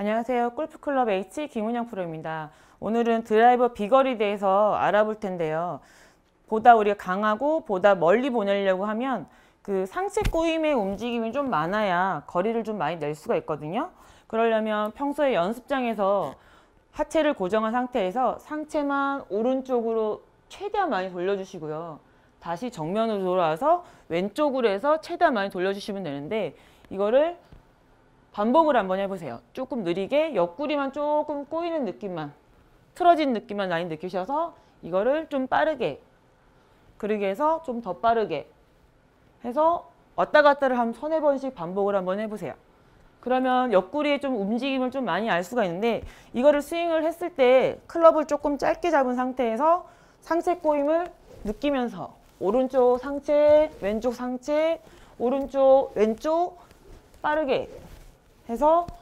안녕하세요. 골프클럽 H 김은영 프로입니다. 오늘은 드라이버 비거리에 대해서 알아볼 텐데요. 보다 우리가 강하고 보다 멀리 보내려고 하면 그 상체 꼬임의 움직임이 좀 많아야 거리를 좀 많이 낼 수가 있거든요. 그러려면 평소에 연습장에서 하체를 고정한 상태에서 상체만 오른쪽으로 최대한 많이 돌려주시고요. 다시 정면으로 돌아와서 왼쪽으로 해서 최대한 많이 돌려주시면 되는데, 이거를 반복을 한번 해보세요. 조금 느리게 옆구리만 조금 꼬이는 느낌만, 틀어진 느낌만 많이 느끼셔서 이거를 좀 빠르게, 그러게 해서 좀 더 빠르게 해서 왔다 갔다를 한 1~4번씩 반복을 한번 해보세요. 그러면 옆구리에 좀 움직임을 좀 많이 알 수가 있는데, 이거를 스윙을 했을 때 클럽을 조금 짧게 잡은 상태에서 상체 꼬임을 느끼면서 오른쪽 상체, 왼쪽 상체, 오른쪽, 왼쪽 빠르게 해서